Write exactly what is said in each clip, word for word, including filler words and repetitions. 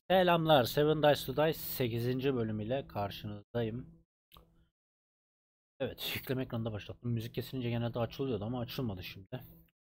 Selamlar, Seven Dice to Dice sekizinci bölümüyle karşınızdayım. Evet, yükleme ekranında başlattım. Müzik kesilince genelde açılıyordu ama açılmadı şimdi.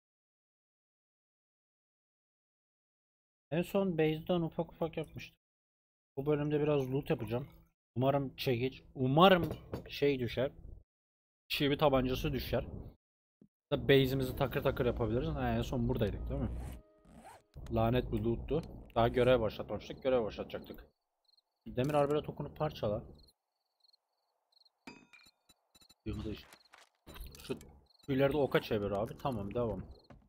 En son base'den ufak ufak yapmıştım. Bu bölümde biraz loot yapacağım. Umarım çekiç, umarım şey düşer. Çivi tabancası düşer. Base'imizi takır takır yapabiliriz. Ha, en son buradaydık değil mi? Lanet bir loot'tu. Daha görev başlatmamıştık, görev başlatacaktık. Demir arbele tokunu parçala. Yıldı işte. Şu tüyleri de oka çevir abi. Tamam, devam.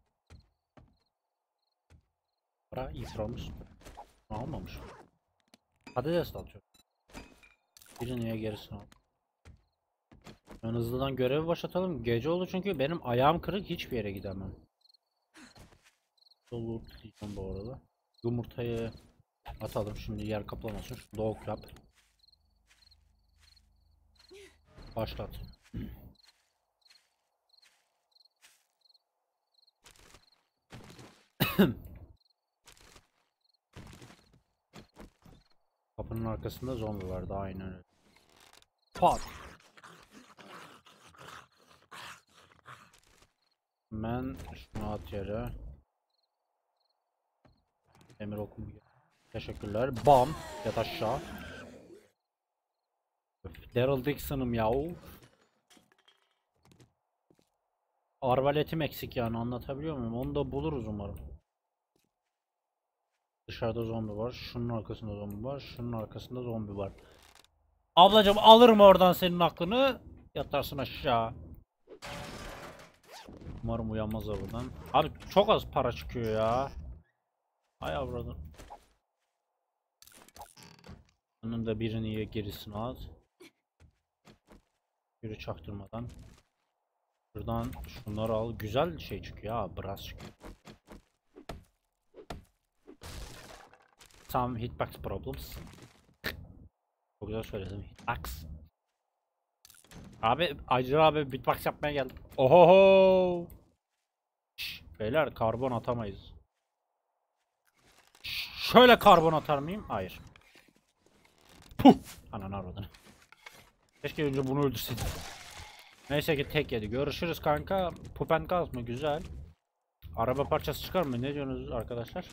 Para iframız almamış. Patates de atıyor. Biri niye gerisini al. Ben hızlıdan görevi başlatalım. Gece oldu çünkü benim ayağım kırık, hiçbir yere gidemem. Dolu diyeceğim bu arada. Yumurtayı atalım şimdi, yer kaplamasın. Şu dog yap. Başlat. Kapının arkasında zombi vardı, aynen öyle. Pat. Ben şunu at yere. Demir okum. Teşekkürler. Bam. Yat aşağı. Daryl Dixon'ım yahu. Arbaletim eksik yani, anlatabiliyor muyum? Onu da buluruz umarım. Dışarıda zombi var. Şunun arkasında zombi var. Şunun arkasında zombi var. Ablacım, alırım oradan senin aklını. Yatarsın aşağı. Umarım uyanmaz buradan. Abi çok az para çıkıyor ya. Ay avradım. Bunun da birini ye, gerisini at. Yürü çaktırmadan. Şuradan şunları al. Güzel şey çıkıyor ha. Brass çıkıyor. Some hitbox problems. Çok güzel söyledim. Hitbox. Abi Acır abi beatbox yapmaya geldim. Ohoho. Şş, beyler karbon atamayız. Ş şöyle karbon atar mıyım? Hayır. Puh. Ananı avradını. Keşke önce bunu öldürseydim. Neyse ki tek yedi. Görüşürüz kanka. Pupen gaz mı? Güzel. Araba parçası çıkar mı? Ne diyorsunuz arkadaşlar?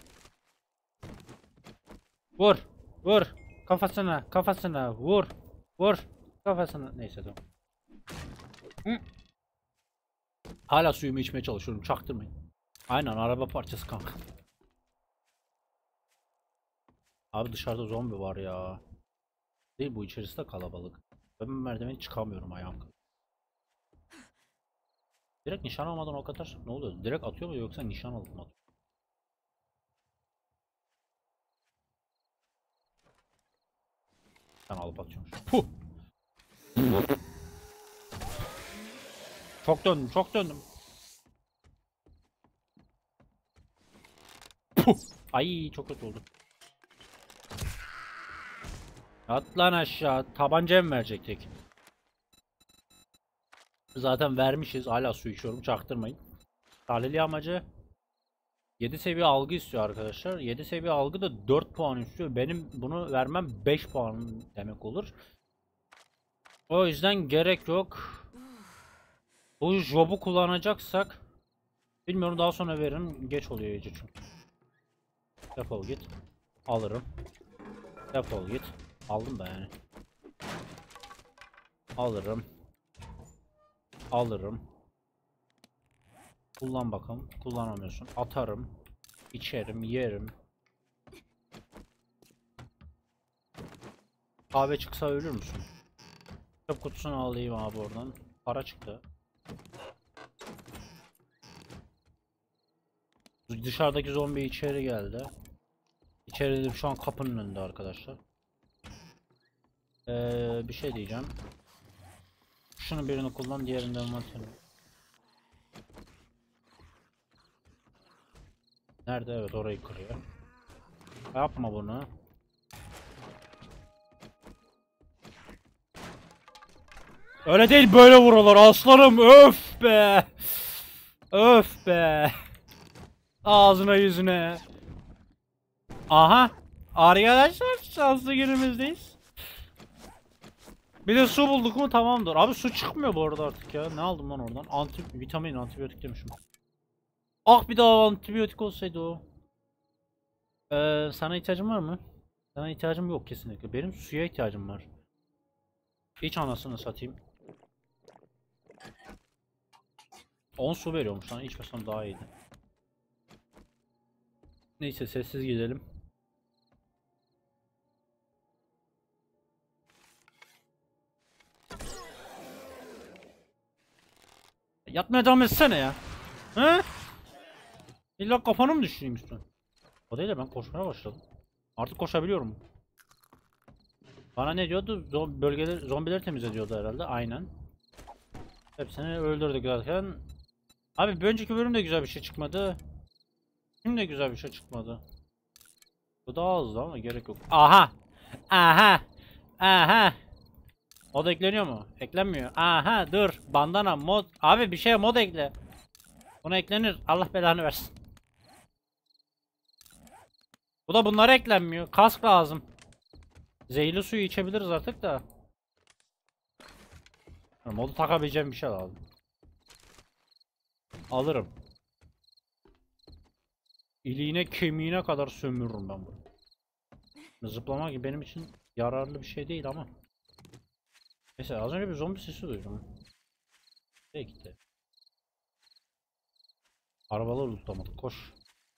Vur. Vur. Kafasına. Kafasına. Vur. Vur. Kafasına. Neyse tamam. Hı. Hala suyumu içmeye çalışıyorum. Çaktırmayın. Aynen, araba parçası kanka. Abi dışarıda zombi var ya. Değil, bu içerisi de kalabalık. Ben merdiveni çıkamıyorum ayağım. Direkt nişan almadan ok atar. Ne oluyor? Direkt atıyor mu yoksa nişan alıp mı atıyor? Ben alıp atıyormuş. Puh! Çok döndüm, çok döndüm. Puh! Ay çok kötü oldu. At lan aşağı. Tabanca mı verecektik? Zaten vermişiz. Hala su içiyorum. Çaktırmayın. Tahlili amacı yedi seviye algı istiyor arkadaşlar. yedi seviye algı da dört puan istiyor. Benim bunu vermem beş puan demek olur. O yüzden gerek yok. Bu job'u kullanacaksak bilmiyorum, daha sonra veririm. Geç oluyor iyice çünkü. Defol git. Alırım. Defol git. Aldım da yani. Alırım. Alırım. Kullan bakalım. Kullanamıyorsun. Atarım. İçerim. Yerim. Kahve çıksa ölür müsün? Çöp kutusunu alayım abi oradan. Para çıktı. Dışarıdaki zombi içeri geldi. İçeride şu an kapının önünde arkadaşlar. Ee, bir şey diyeceğim. Şunu birini kullan, diğerinden atayım. Nerede? Evet, orayı kırıyor. Yapma bunu. Öyle değil, böyle vurulur aslanım. Öf be. Öf be. Ağzına yüzüne. Aha. Arkadaşlar şanslı günümüzdeyiz. Bir de su bulduk mu tamamdır. Abi su çıkmıyor bu arada artık ya. Ne aldım lan oradan? Anti vitamin, antibiyotik demişim. Ah bir daha antibiyotik olsaydı o. Ee, sana ihtiyacın var mı? Sana ihtiyacım yok kesinlikle. Benim suya ihtiyacım var. İç anasını satayım. on su veriyormuş lan. İçmesem daha iyiydi. Neyse sessiz gidelim. Yatmaya devam etsene ya. He? İlla kafanı mı düşüreyim üstüne? O değil de ben koşmaya başladım. Artık koşabiliyorum. Bana ne diyordu? Zom bölgeleri, zombileri temizle diyordu herhalde. Aynen. Hepsini öldürdük zaten. Abi bir önceki bölümde güzel bir şey çıkmadı. Şimdi de güzel bir şey çıkmadı. Bu daha hızlı ama gerek yok. Aha! Aha! Aha! Mod ekleniyor mu? Eklenmiyor. Aha dur. Bandana mod. Abi bir şeye mod ekle. Buna eklenir. Allah belanı versin. Bu da bunlara eklenmiyor. Kask lazım. Zehirli suyu içebiliriz artık da. Modu takabileceğim bir şey lazım. Alırım. İliğine kemiğine kadar sömürürüm ben bunu. Zıplamak gibi benim için yararlı bir şey değil ama. Mesela az önce bir zombi sesi duydum. Peki de. Arabaları lootlamadık. Koş.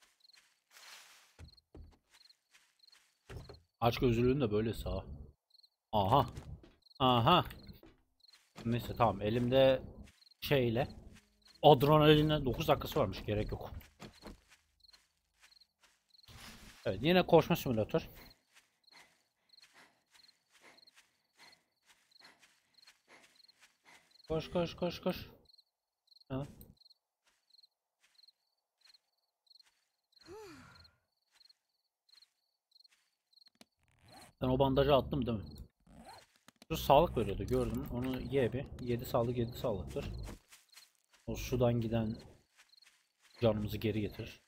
Aç gözlülüğün de böyle sağ. Aha. Aha. Neyse tamam elimde şeyle. Adrenaline dokuz dakikası varmış, gerek yok. Evet yine koşma simülatör. Koş koş koş koş. Ha. Ben o bandajı attım değil mi? Şu sağlık veriyordu gördüm. Onu ye bir. yedi sağlık yedi sağlıktır. O sudan giden canımızı geri getir.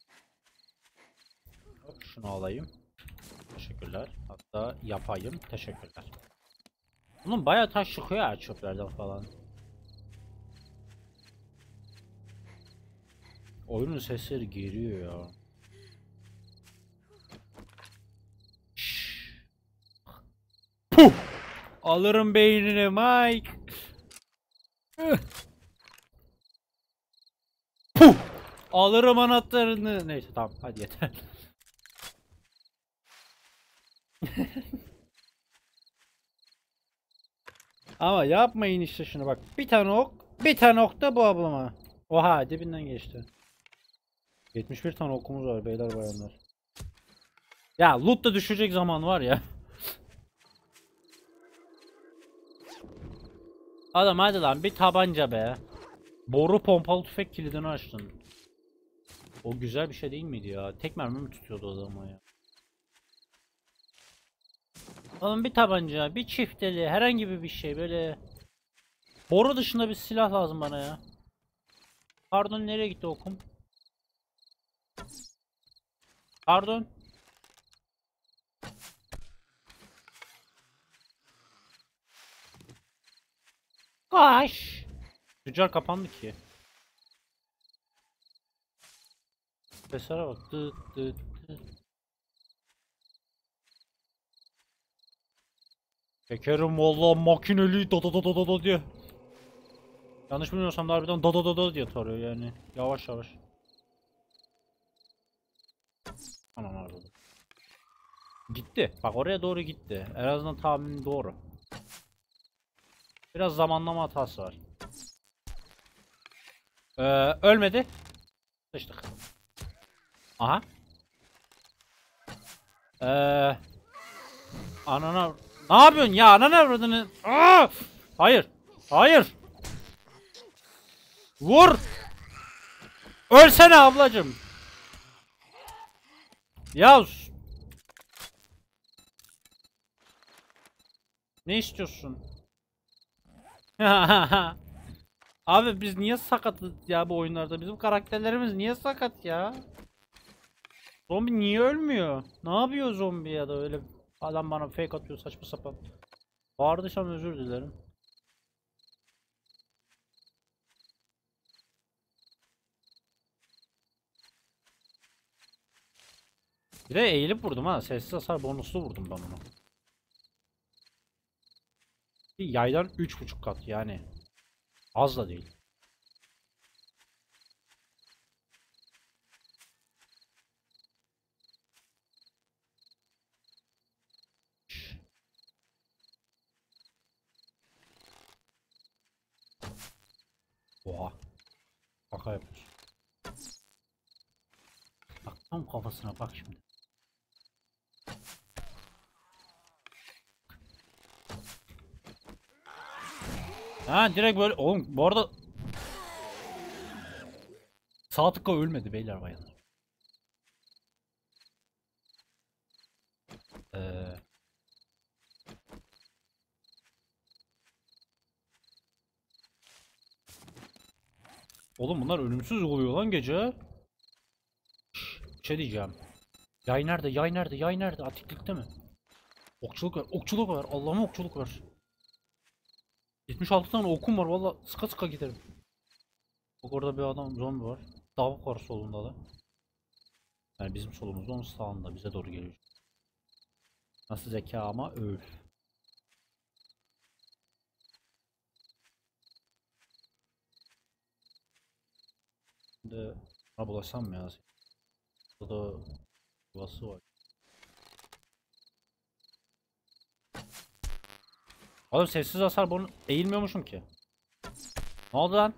Şunu alayım. Teşekkürler. Hatta yapayım. Teşekkürler. Bunun bayağı taş çıkıyor ya çöplerden falan. Oyunun sesleri geriyor ya. Şşş. Puh! Alırım beynini Mike. Puh! Alırım anahtarını. Neyse tamam hadi yeter. Ama yapmayın işte şunu bak. Bir tane ok, bir tane ok da bu ablama. Oha dibinden geçti. yetmiş bir tane okumuz var beyler bayanlar. Ya loot da düşecek zaman var ya. Adam hadi lan bir tabanca be. Boru pompalı tüfek kilidini açtın. O güzel bir şey değil miydi ya? Tek mermi mi tutuyordu o zaman ya? Oğlum bir tabanca, bir çifteli, herhangi bir şey böyle. Boru dışında bir silah lazım bana ya. Pardon nereye gitti okum? Pardon. Kaş. Tüccar kapandı ki. Seslere bak. Dıt dıt dıt. Çekerim vallahi makineli da da da da da da diye. Yanlış bilmiyorsam da harbiden da da da da diye tarıyor yani. Yavaş yavaş. Anam abi. Gitti. Bak oraya doğru gitti. En azından tahminim doğru. Biraz zamanlama hatası var. Ee, ölmedi. Sıçtık. Aha. Ee, anana ne yapıyorsun ya, anana avradını? Aa! Hayır. Hayır. Vur. Ölsene ablacım. Ya ne istiyorsun? Abi biz niye sakatız ya bu oyunlarda? Bizim karakterlerimiz niye sakat ya? Zombi niye ölmüyor? Ne yapıyor zombi ya da öyle adam bana fake atıyor saçma sapan. Bağırdıysam özür dilerim. Bir de eğilip vurdum ha. Sessiz hasar bonuslu vurdum ben onu. Bir yaydan üç buçuk kat yani. Az da değil. Oha. Şaka yapıyorsun. Bak tam kafasına bak şimdi. Ha direkt böyle oğlum bu arada sağ tıkla ölmedi beyler bayanlar. Ee, oğlum bunlar ölümsüz oluyor lan gece. Şş, bir şey diyeceğim. Yay nerede? Yay nerede? Yay nerede? Atiklikte mi? Okçuluk var. Okçuluk var. Allah'ıma okçuluk var. yetmiş altı tane okum var. Valla sıka sıka giderim. Bak orada bir adam zombi var. Tavuk var solunda da. Yani bizim solumuzda onun sağında bize doğru geliyor. Nasıl zeka ama öl. Şimdi buna bulaşsam mı ya? Burada yuvası var. Oğlum sessiz hasar bunu eğilmiyormuşum ki. Ne oldu lan?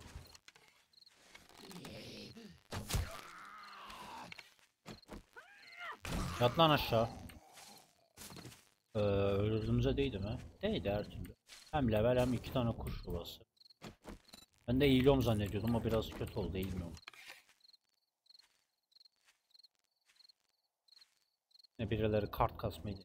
Yat lan aşağı. Ee, öldürdüğümüze değdi mi? Değdi her türlü. Hem level hem iki tane kuş yuvası. Ben de eğiliyorum zannediyordum ama biraz kötü oldu eğilmiyorum. Ne birileri kart kasmaydı.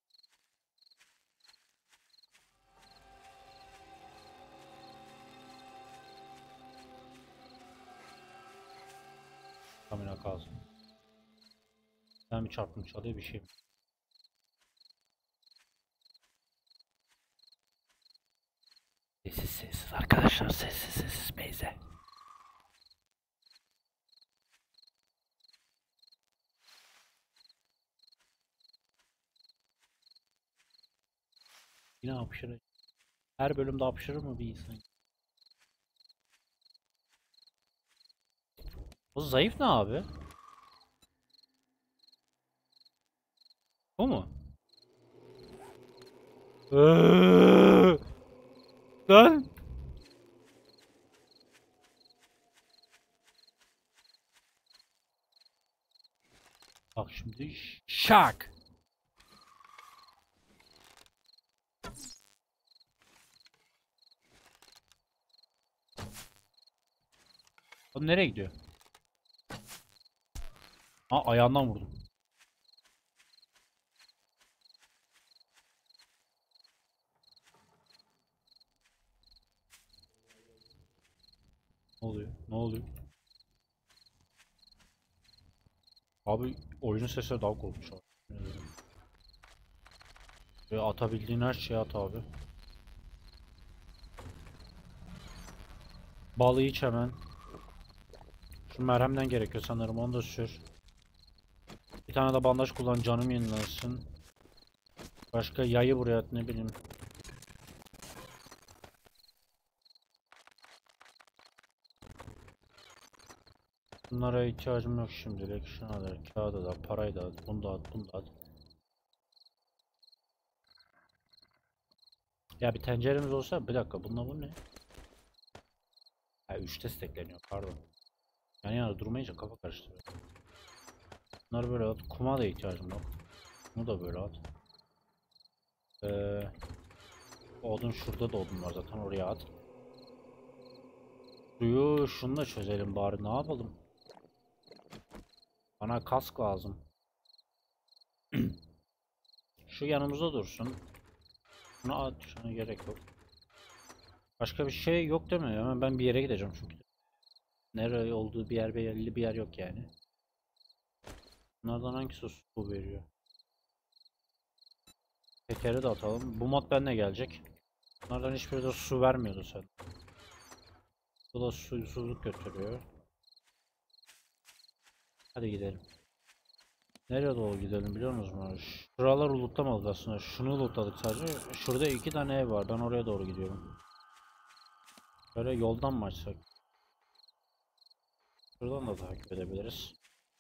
Kamera kalsın. Ben mi çarptım çalıyor bir şey mi? Sessiz sessiz arkadaşlar sessiz sessiz beyze. Yine hapşırır. Her bölümde hapşırır mı bir insan? O zayıf ne abi? O mu? Eee, Lan! Bak şimdi şak. O nereye gidiyor? Ha ayağından vurdum. Ne oluyor? Ne oluyor? Abi oyunun sesleri daha korkunç abi. Ve atabildiğin her şeyi at abi. Balı iç hemen. Şu merhemden gerekiyor sanırım onu da sür. Bir tane de bandaj kullan canım yenilensin. Başka yayı buraya at ne bileyim. Bunlara ihtiyacım yok şimdilik. Şuna da kağıda da parayı da at. Bunu da at bunu da at. Ya bir tenceremiz olsa bir dakika bununla bu ne? Ha üçte stekleniyor pardon. Yani yana durmayınca kafa karıştırıyor. Bunları böyle at. Kuma da ihtiyacım yok. Bunu da böyle at. Ee, odun şurada da odun var zaten oraya at. Suyu şununla çözelim bari ne yapalım. Bana kask lazım. Şu yanımızda dursun. Şunu at. Şuna gerek yok. Başka bir şey yok değil mi? Hemen ben bir yere gideceğim çünkü. Nereye olduğu bir yer belirli bir yer yok yani. Bunlardan hangisi su veriyor? Tekeri de atalım. Bu mod benimle gelecek. Bunlardan hiçbiri de su vermiyordu sen. Bu da susuzluk götürüyor. Hadi gidelim. Nereye doğru gidelim biliyor musunuz? Şuraları lootlamadık aslında. Şunu lootladık sadece. Şurada iki tane ev var. Ben oraya doğru gidiyorum. Böyle yoldan mı açsak? Şuradan da takip edebiliriz.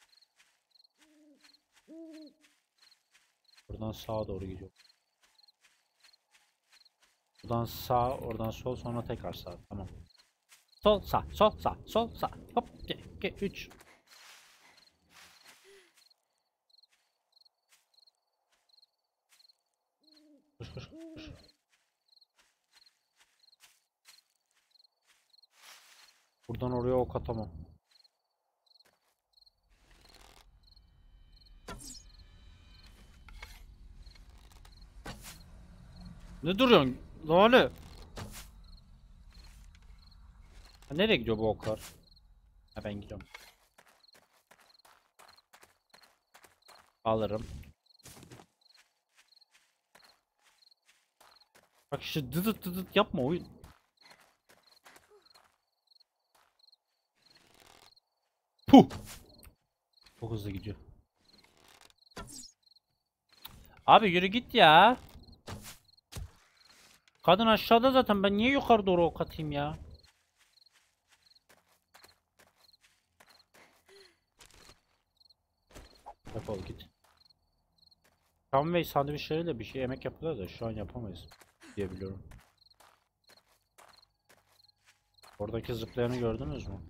Buradan sağa doğru gidiyor. Buradan sağ, oradan sol, sonra tekrar sağ. Tamam. Sol, sağ, sol, sağ, sol, sağ. Hop, iki, üç. Koş, koş, koş. Buradan oraya ok atamam. Ne duruyorsun? Lale. Nereye gidiyor bu oklar? Ha, ben gidiyorum. Alırım. Bak işte dıdıt dıdıt yapma oyun. Puh. Çok hızlı gidiyor. Abi yürü git ya. Kadın aşağıda zaten, ben niye yukarı doğru ok atayım ya? Defol git. Subway sandviçleriyle bir şey yemek yapıyorlar da şu an yapamayız diye biliyorum. Oradaki zıplayanı gördünüz mü?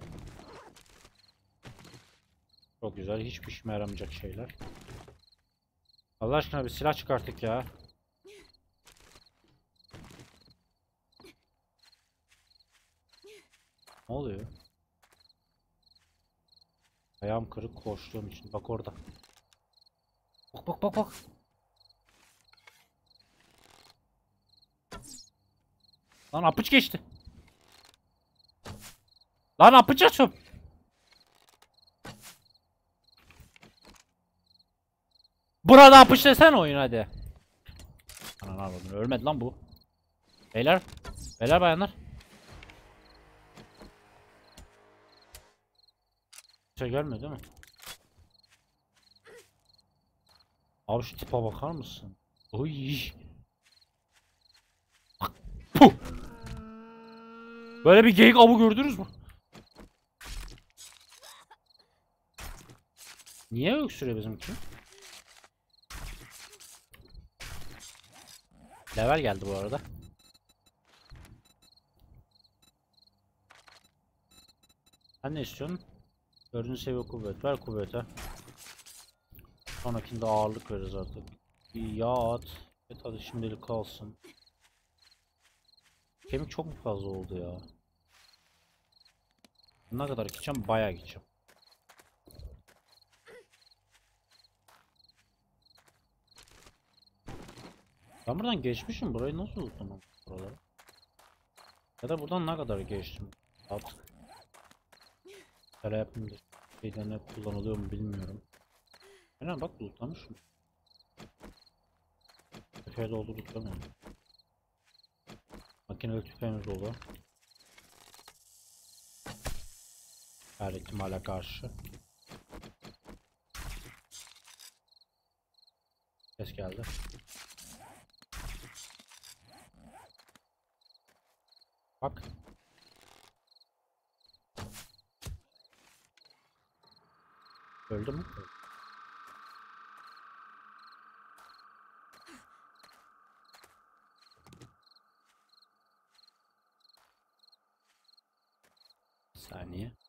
Çok güzel, hiçbir işime yaramayacak şeyler. Allah aşkına bir silah çıkarttık ya. Ne oluyor? Ayağım kırık koştuğum için. Bak orada. Bak bak bak bak. Lan apıç geçti. Lan apıç açım. Burada apıç desene oyun hadi. Anan avradını, ölmedi lan bu. Beyler. Beyler bayanlar. Şey gelmiyor değil mi? Abi şu tipe bakar mısın? Oy. Puh. Böyle bir geyik avı gördünüz mü? Niye öksürüyor bizimki? Level geldi bu arada. Sen ne istiyorsun? Dördüncü seviye kuvvet. Ver kuvvete. Sonrakinde ağırlık veririz artık. Bir yağ at. Evet hadi şimdilik kalsın. Kemik çok mu fazla oldu ya? Ne kadar gideceğim? Bayağı gideceğim. Ben buradan geçmişim. Burayı nasıl unuttum buraları? Ya da buradan ne kadar geçtim? Artık. Hele yapayım da şeyden ne kullanılıyor mu bilmiyorum. Aynen bak lootlamışım. Tüfeğe doldu lootlamıyorum. Makineli tüfeğimiz dolu. Her ihtimale karşı. Ses geldi. Bak. Öldü mü? Bir saniye.